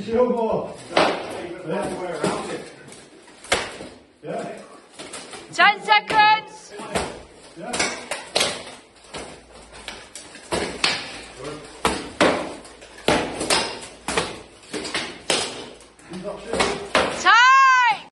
show more. Around it. Yeah. 10 seconds. Yeah. Good. He's not sure.